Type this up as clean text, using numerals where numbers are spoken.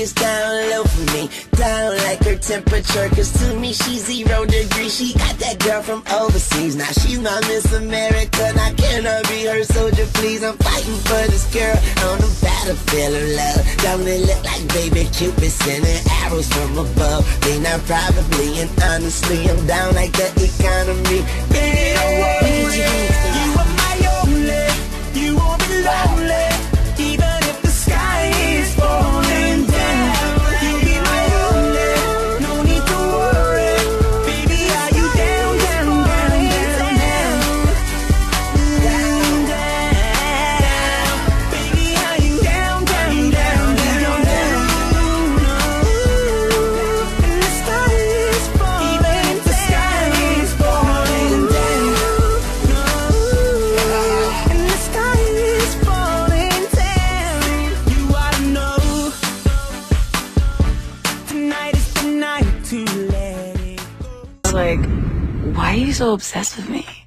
gets down low for me, down like her temperature, cause to me she's 0 degrees. She got that girl from overseas, now she's my Miss America. Now can I be her soldier, please? I'm fighting for this girl on the battlefield of love. Don't it look like baby Cupid sending arrows from above? They not probably, and honestly I'm down like the economy. Baby, don't worry, you are my only, you won't be lonely, even if the sky is falling down. You'll be my only, no need to worry. Baby, are you down, down, down, down, down, down, down? Baby, are you down, down, down, down, down? And the sky is falling, even if the sky is falling down. And the sky is falling down. You ought to know, tonight is the night to let it go. Like, why are you so obsessed with me?